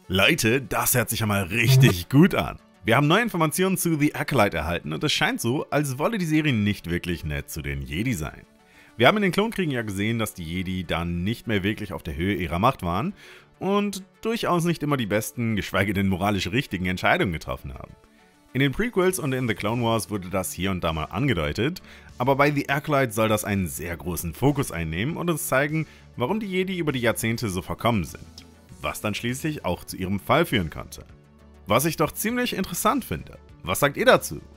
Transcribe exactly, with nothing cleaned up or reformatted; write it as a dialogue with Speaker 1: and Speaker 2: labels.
Speaker 1: Leute, das hört sich ja mal richtig gut an. Wir haben neue Informationen zu The Acolyte erhalten und es scheint so, als wolle die Serie nicht wirklich nett zu den Jedi sein. Wir haben in den Klonkriegen ja gesehen, dass die Jedi dann nicht mehr wirklich auf der Höhe ihrer Macht waren und durchaus nicht immer die besten, geschweige denn moralisch richtigen Entscheidungen getroffen haben. In den Prequels und in The Clone Wars wurde das hier und da mal angedeutet, aber bei The Acolyte soll das einen sehr großen Fokus einnehmen und uns zeigen, warum die Jedi über die Jahrzehnte so verkommen sind, was dann schließlich auch zu ihrem Fall führen konnte. Was ich doch ziemlich interessant finde. Was sagt ihr dazu?